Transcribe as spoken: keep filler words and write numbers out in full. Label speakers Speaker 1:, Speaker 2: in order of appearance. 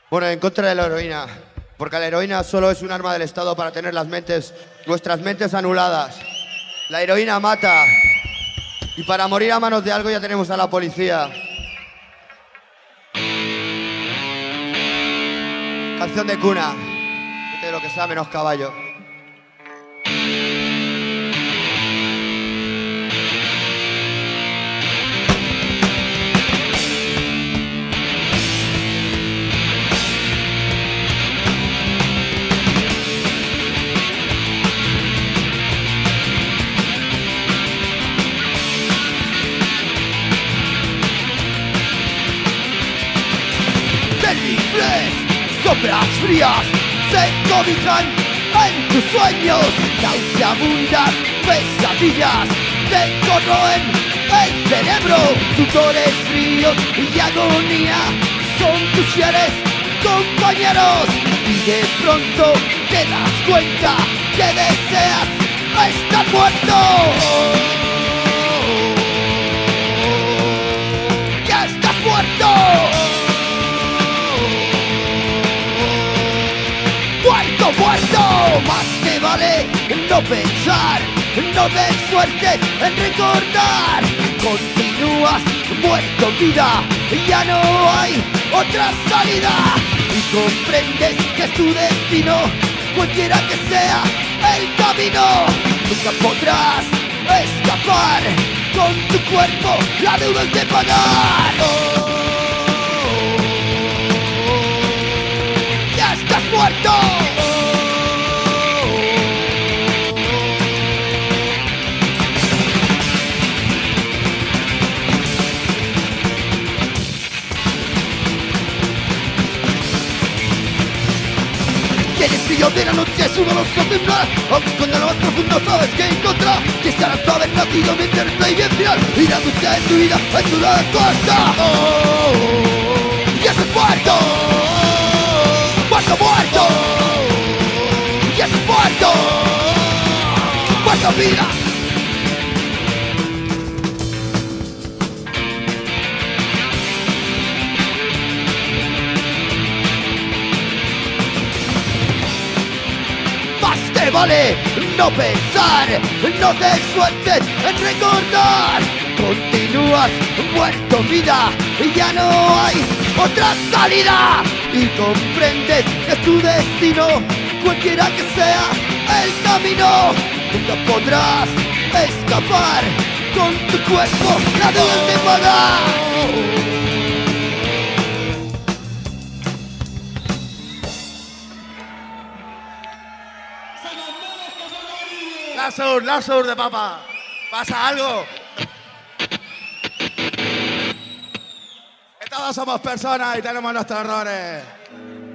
Speaker 1: Bueno, en contra de la heroína, porque la heroína solo es un arma del Estado para tener las mentes, nuestras mentes anuladas. La heroína mata, y para morir a manos de algo ya tenemos a la policía. Canción de cuna, de lo que sea menos caballo.
Speaker 2: Sombras frías se cobijan en tus sueños, nauseabundas pesadillas te corroen el cerebro, sudores fríos y agonía son tus fieles compañeros, y de pronto te das cuenta que deseas estar muerto. ¡Ya estás muerto! ¡Muerto, muerto! Más te vale no pensar, no des suerte en recordar. Continúas muerto en vida, ya no hay otra salida. Y comprendes que es tu destino, cualquiera que sea el camino. Nunca podrás escapar, con tu cuerpo la deuda es de pagar. Oh, ¡ya estás muerto! Tienes frío de la noche, sudoroso temblar, aunque cuando lo más profundo sabes que encontrar. Quisieras no haber nacido mientras estoy bien final, ir a buscar en tu vida, en tu lado costa. Oh, ¡ya estás muerto! ¡Muerto, muerto! ¡Ya estás muerto! ¡Muerto vida! Te vale no pensar, no te sueltes en recordar. Continúas muerto en vida y ya no hay otra salida. Y comprendes que es tu destino, cualquiera que sea el camino. Nunca podrás escapar, con tu cuerpo la deuda de pagar.
Speaker 3: Lasur, Lasur de papa. ¿Pasa algo? Que todos somos personas y tenemos nuestros errores.